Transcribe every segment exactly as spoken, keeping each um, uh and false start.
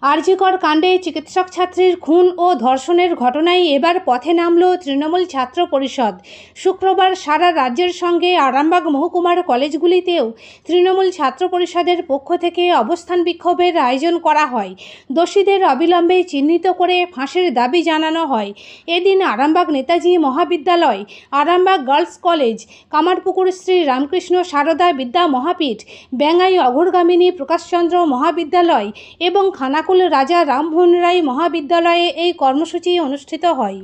আরজিকর কাণ্ডে চিকিৎসক ছাত্রীর খুন ও ধর্ষণের ঘটনায় এবার পথে নামল তৃণমূল ছাত্র পরিষদ। শুক্রবার সারা রাজ্যের সঙ্গে আরামবাগ মহকুমার কলেজগুলিতেও তৃণমূল ছাত্র পরিষদের পক্ষ থেকে অবস্থান বিক্ষোভের আয়োজন করা হয়। দোষীদের অবিলম্বে চিহ্নিত করে ফাঁসির দাবি জানানো হয়। এদিন আরামবাগ নেতাজি মহাবিদ্যালয়, আরামবাগ গার্লস কলেজ, কামারপুকুর শ্রী রামকৃষ্ণ সারদা বিদ্যা মহাপীঠ, বেঙ্গাই অঘোরগামিনী প্রকাশচন্দ্র মহাবিদ্যালয় এবং খানাকুল রাজা রামমোহন রায় মহাবিদ্যালয়ে এই কর্মসূচি অনুষ্ঠিত হয়।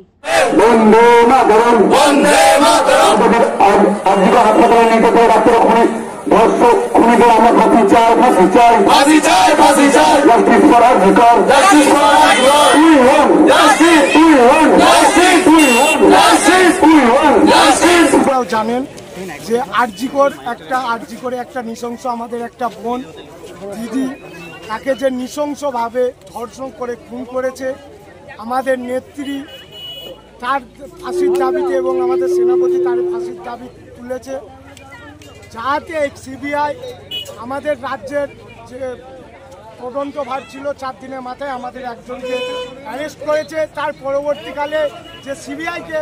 জানেন যে আরজিকর একটা আরজিকরে একটা নৃশংস আমাদের একটা বোন দিদি, তাকে যে নৃশংসভাবে ধর্ষণ করে খুন করেছে, আমাদের নেত্রী তার ফাঁসির দাবিতে এবং আমাদের সেনাপতি তার ফাঁসির দাবি তুলেছে, যাতে সিবিআই আমাদের রাজ্যের যে তদন্তভার ছিল চার দিনের মাথায় আমাদের একজনকে অ্যারেস্ট করেছে। তার পরবর্তীকালে যে সিবিআইকে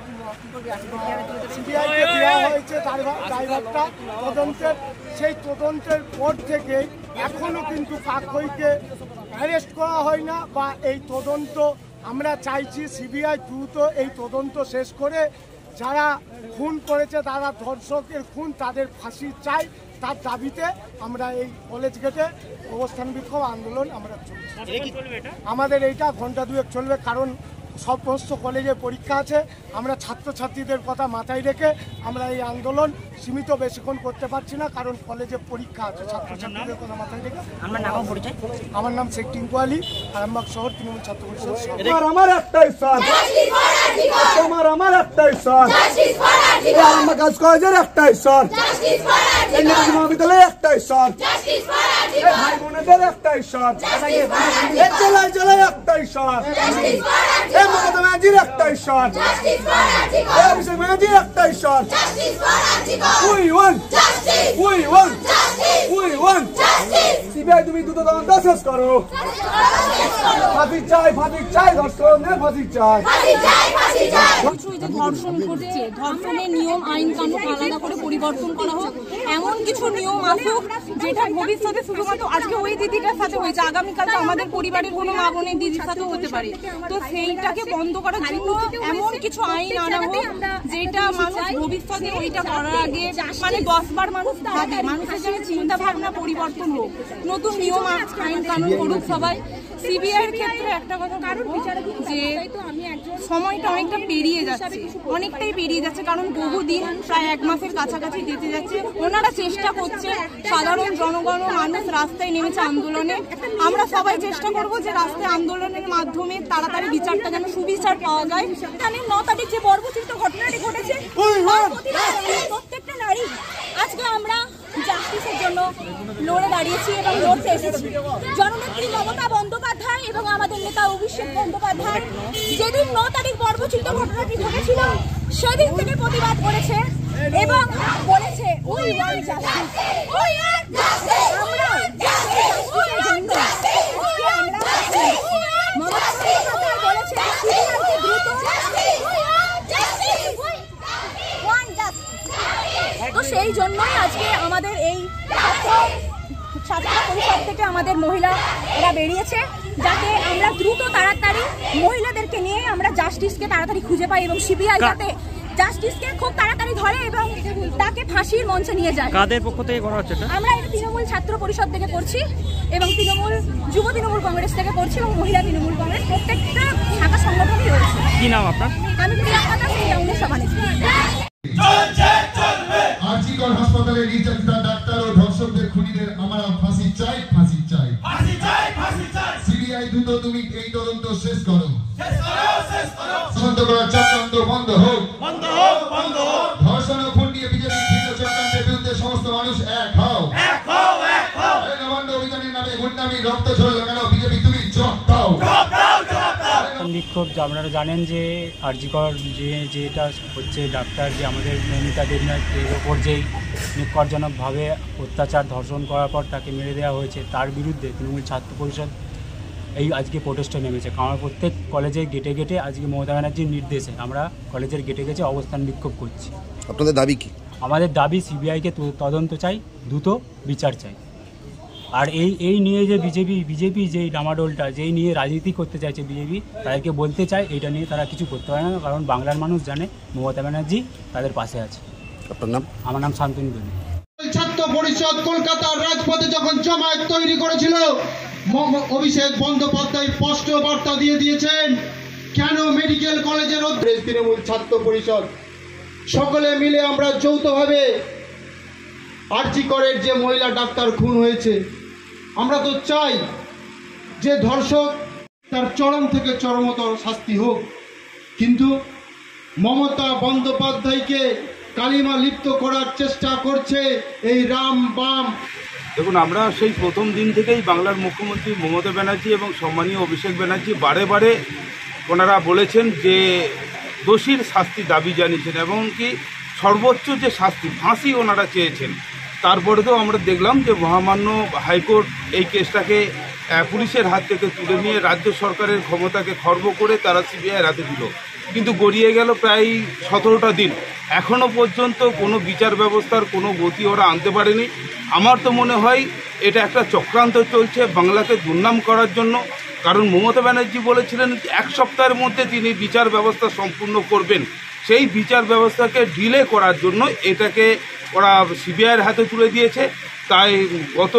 সিবিআইকে দেওয়া হয়েছে তার দায়ভারটা তদন্তের, সেই তদন্তের পর থেকে এখনও কিন্তু কাকইকে অ্যারেস্ট করা হয় না বা এই তদন্ত আমরা চাইছি সিবিআই দ্রুত এই তদন্ত শেষ করে যারা খুন করেছে, তারা ধর্ষকের খুন, তাদের ফাঁসি চাই। তার দাবিতে আমরা এই কলেজ গেটে অবস্থান বিক্ষোভ আন্দোলন আমরা চলছে। আমাদের এইটা ঘন্টা দুয়েক চলবে, কারণ সমস্ত কলেজে পরীক্ষা আছে। আমরা ছাত্রছাত্রীদের কথা মাথায় রেখে আমরা এই আন্দোলন সীমিত বেশিক্ষণ করতে পারছি না, কারণ কলেজে পরীক্ষা আছে। ছাত্রছাত্রীদের কথা মাথায় রেখে আমার নাম পরিচয়, আমার নাম শেখ টিঙ্কু আলী, আরামবাগ শহর তৃণমূল ছাত্র পরিষদ। আমার একটাই সাথ, তোমার আমার একটাই সাথ, আরামবাগ গার্লস কলেজের একটাই সাথ, নেতাজি মহাবিদ্যালয়ের একটাই সাথ, ভাই বোনেদের একটাই সাথ, জেলায় জেলায় একটাই সাথ, মমতা ব্যানার্জির একটাই শট, অভিষেক ব্যানার্জির একটাই shot. We won, we won, we won. CBI তুমি দ্রুত তদন্ত শেষ করো। ফাঁসি চাই, ফাঁসি চাই, ধর্ষণের ফাঁসি চাই। ধর্ষণ করছে, ধর্ষণের নিয়ম আইন কানুন আলাদা করে পরিবর্তন করা হোক, এমন কিছু নিয়ম আসুক যেটা ভবিষ্যতে শুধুমাত্র আজকে ওই দিদিটার সাথে হয়েছে, আগামীকাল আমাদের পরিবারের কোনো মা বোনের দিদির সাথে হতে পারে। তো সেইটাকে বন্ধ করার জন্য এমন কিছু আইন আনা হোক যেটা মানুষ ভবিষ্যতে ওইটা করার আগে মানে দশ বার মানুষ ভাবে, মানুষের জন্য চিন্তা ভাবনা পরিবর্তন হোক, নতুন নিয়ম আইন কানুন করুক সবাই। সিবিআইয়ের ক্ষেত্রে একটা কথা বলবো যে সময়টা অনেকটা পেরিয়ে যাচ্ছে, অনেকটাই পেরিয়ে যাচ্ছে, কারণ বহুদিন প্রায় এক মাসের কাছাকাছি যেতে যাচ্ছে। ওনারা চেষ্টা করছে, সাধারণ জনগণ মানুষ রাস্তায় নেমেছে আন্দোলনে। আমরা সবাই চেষ্টা করব যে রাস্তায় আন্দোলনের মাধ্যমে তাড়াতাড়ি বিচারটা যেন সুবিচার পাওয়া যায়। জানেন ন তারিখ যে বর্বচিত্র ঘটনাটি ঘটেছে, প্রত্যেকটা নারী আজকে আমরা জাস্টিসের জন্য লড়ে দাঁড়িয়েছি এবং লড়তে এসেছি। জননেত্রী মমতা বন্দ্যোপাধ্যায় এবং আমাদের নেতা অভিষেক বন্দ্যোপাধ্যায় যেদিন ন তারিখ বর্বচিত্র ঘটনাটি ঘটেছিল সেদিন থেকে প্রতিবাদ করেছে এবং বলেছে we want justice, we want justice. আমরা জাস্টিসের জন্য মমতা বন্দ্যোপাধ্যায় বলেছে সিবিআইকে দ্রুত তো সেই জন্যই আজকে আমাদের এই ছাত্র পরিষদ থেকে আমাদের মহিলা এরা বেরিয়েছে, যাতে আমরা দ্রুত তাড়াতাড়ি মহিলাদেরকে নিয়ে আমরা জাস্টিসকে তাড়াতাড়ি খুঁজে পাই এবং সিবিআই যাতে জাস্টিসকে খুব তাড়াতাড়ি ধরে এবং তাকে ফাঁসির মঞ্চে নিয়ে যায়। কাদের পক্ষ থেকে করা হচ্ছে? আমরা এটা তৃণমূল ছাত্র পরিষদ থেকে করছি এবং তৃণমূল যুব তৃণমূল কংগ্রেস থেকে করছি এবং মহিলা তৃণমূল কংগ্রেস প্রত্যেকটা শাখা সংগঠনই রয়েছে। কি নাম আপনার? আমি প্রিয়াঙ্কা দাস, তৃণমূলের সভানেত্রী। আরজিকর হাসপাতালে নির্যাতিতা ডাক্তার ও ধর্ষকদের খুনিদের আমরা ফাঁসি চাই, ফাঁসি চাই, ফাঁসি চাই, ফাঁসি চাই। সিবিআই দ্রুত তুমি এই তদন্ত শেষ করো, শেষ করো, শেষ করো। তদন্ত করার চক্রান্ত বন্ধ হোক, বন্ধ হোক, বন্ধ হোক। ধর্ষণ ও খুন নিয়ে বিজেপির ভিন্ন চক্রান্তের বিরুদ্ধে সমস্ত মানুষ এক হও, এক হও, এক হও। এই নবান্ন অভিযানের নামে গুন্ডামি রক্ত ঝরলো কেন? বিজেপি তুমি জবাব দাও, জবাব দাও, জবাব দাও। বিক্ষোভ আপনারা জানেন যে আরজিকর যে যেটা হচ্ছে ডাক্তার যে আমাদের নেতাদের ওপর যেই নিকটজনকভাবে অত্যাচার ধর্ষণ করার পর তাকে মেরে দেওয়া হয়েছে, তার বিরুদ্ধে তৃণমূল ছাত্র পরিষদ এই আজকে প্রোটেস্টে নেমেছে। কারণ প্রত্যেক কলেজের গেটে গেটে আজকে মমতা ব্যানার্জির নির্দেশে আমরা কলেজের গেটে গেটে অবস্থান বিক্ষোভ করছি। আপনাদের দাবি কি? আমাদের দাবি সিবিআইকে তদন্ত চাই, দ্রুত বিচার চাই। আর এই এই নিয়ে যে বিজেপি বিজেপি যেই ডামাডোলটা যেই নিয়ে রাজনীতি করতে চাইছে বিজেপি, তাদেরকে বলতে চায় এটা নিয়ে তারা কিছু করতে পারে না, কারণ বাংলার মানুষ জানে মমতা ব্যানার্জি তাদের পাশে আছে। আপনার নাম? আমার নাম শান্তনু দেবী। ছাত্র পরিষদ কলকাতার রাজপথে যখন জমায়েত তৈরি করেছিল, অভিষেক বন্দ্যোপাধ্যায় স্পষ্ট বার্তা দিয়ে দিয়েছেন কেন মেডিকেল কলেজের অধ্যক্ষ তৃণমূল ছাত্র পরিষদ সকলে মিলে আমরা যৌথভাবে আরজি করের যে মহিলা ডাক্তার খুন হয়েছে, আমরা তো চাই যে ধর্ষক তার চরম থেকে চরমতর শাস্তি হোক, কিন্তু মমতা বন্দ্যোপাধ্যায়কে কালিমা লিপ্ত করার চেষ্টা করছে এই রাম বাম। দেখুন, আমরা সেই প্রথম দিন থেকেই বাংলার মুখ্যমন্ত্রী মমতা ব্যানার্জি এবং সম্মানীয় অভিষেক ব্যানার্জি বারে বারে ওনারা বলেছেন যে দোষীর শাস্তি দাবি জানিয়েছেন, এবং কি সর্বোচ্চ যে শাস্তি ফাঁসি ওনারা চেয়েছেন। তারপরে তো আমরা দেখলাম যে মহামান্য হাইকোর্ট এই কেসটাকে পুলিশের হাত থেকে তুলে নিয়ে রাজ্য সরকারের ক্ষমতাকে খর্ব করে তারা সিবিআইয়ের হাতে দিল। কিন্তু গড়িয়ে গেল প্রায় সতেরোটা দিন, এখনও পর্যন্ত কোনো বিচার ব্যবস্থার কোনো গতি ওরা আনতে পারেনি। আমার তো মনে হয় এটা একটা চক্রান্ত চলছে বাংলাকে দুর্নাম করার জন্য, কারণ মমতা ব্যানার্জি বলেছিলেন এক সপ্তাহের মধ্যে তিনি বিচার ব্যবস্থা সম্পূর্ণ করবেন। সেই বিচার ব্যবস্থাকে ডিলে করার জন্য এটাকে ওরা সিবিআইয়ের হাতে তুলে দিয়েছে। তাই গত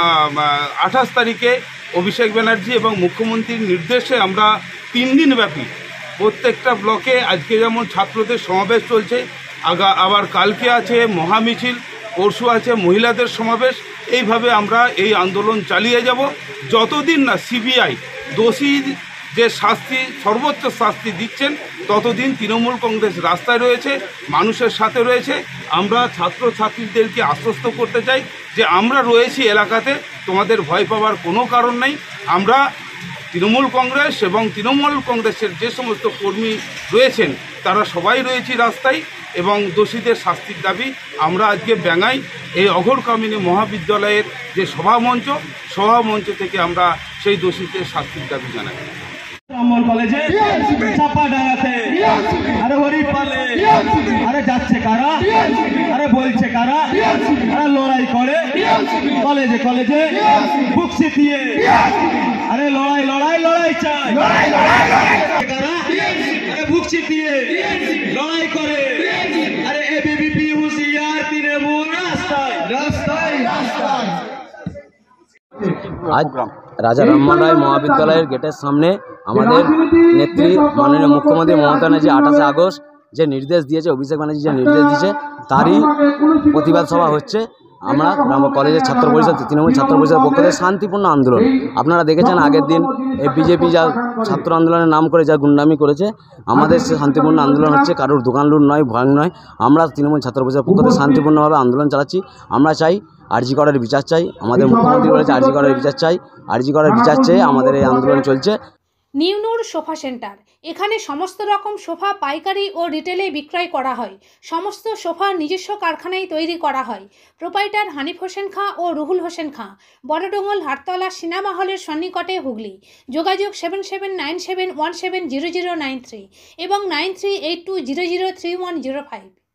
আঠাশ তারিখে অভিষেক ব্যানার্জি এবং মুখ্যমন্ত্রীর নির্দেশে আমরা তিন দিন ব্যাপী প্রত্যেকটা ব্লকে আজকে যেমন ছাত্রদের সমাবেশ চলছে, আগা আবার কালকে আছে মহামিছিল, পরশু আছে মহিলাদের সমাবেশ। এইভাবে আমরা এই আন্দোলন চালিয়ে যাব যতদিন না সিবিআই দোষী যে শাস্তি সর্বোচ্চ শাস্তি দিচ্ছেন, ততদিন তৃণমূল কংগ্রেস রাস্তায় রয়েছে, মানুষের সাথে রয়েছে। আমরা ছাত্রছাত্রীদেরকে আশ্বস্ত করতে চাই যে আমরা রয়েছি এলাকাতে, তোমাদের ভয় পাওয়ার কোনো কারণ নেই। আমরা তৃণমূল কংগ্রেস এবং তৃণমূল কংগ্রেসের যে সমস্ত কর্মী রয়েছেন তারা সবাই রয়েছি রাস্তায়, এবং দোষীদের শাস্তির দাবি আমরা আজকে ব্যাঙাই এই অঘোরকামিনী মহাবিদ্যালয়ের যে সভামঞ্চ সভামঞ্চ থেকে আমরা সেই দোষীদের শাস্তির দাবি জানাই। কলেজে চাপা ডাঙাতে আরে হরিপ পালে আরে যাচ্ছে কারা, আরে বলছে কারা, আরে লড়াই করে কলেজে কলেজে বুক সিটিয়ে, আরে লড়াই লড়াই লড়াই চাই কারা, আরে বুক সিটিয়ে লড়াই করে, আরে এবিভিপি হুঁশিয়ার তৃণমূল রাস্তায় রাস্তায় রাস্তায়। আজ রাজা রামমোহন রায় মহাবিদ্যালয়ের গেটের সামনে আমাদের নেত্রী মাননীয় মুখ্যমন্ত্রী মমতা ব্যানার্জি আঠাশে আগস্ট যে নির্দেশ দিয়েছে, অভিষেক ব্যানার্জি যে নির্দেশ দিয়েছে তারই প্রতিবাদ সভা হচ্ছে। আমরা কলেজের ছাত্র পরিষদ তৃণমূল ছাত্র পরিষদের পক্ষ থেকে শান্তিপূর্ণ আন্দোলন, আপনারা দেখেছেন আগের দিন এই বিজেপি যা ছাত্র আন্দোলনের নাম করে যা গুন্ডামি করেছে, আমাদের সে শান্তিপূর্ণ আন্দোলন হচ্ছে, কারোর দোকান লুট নয়, ভয় নয়। আমরা তৃণমূল ছাত্র পরিষদের পক্ষ থেকে শান্তিপূর্ণভাবে আন্দোলন চালাচ্ছি। আমরা চাই আরজি করের বিচার চাই, আমাদের মুখ্যমন্ত্রী বলেছে আরজি করের বিচার চাই, আরজি করের বিচার চেয়ে আমাদের এই আন্দোলন চলছে। নিউনুর সোফা সেন্টার, এখানে সমস্ত রকম সোফা পাইকারি ও রিটেলে বিক্রয় করা হয়। সমস্ত সোফা নিজস্ব কারখানায় তৈরি করা হয়। প্রোপাইটার হানিফ হোসেন খাঁ ও রুহুল হোসেন খাঁ, বড়ডোঙ্গল হাটতলা সিনেমা হলের সন্নিকটে, হুগলি। যোগাযোগ seven seven nine seven one seven zero zero nine three এবং nine three eight two zero zero three one zero five.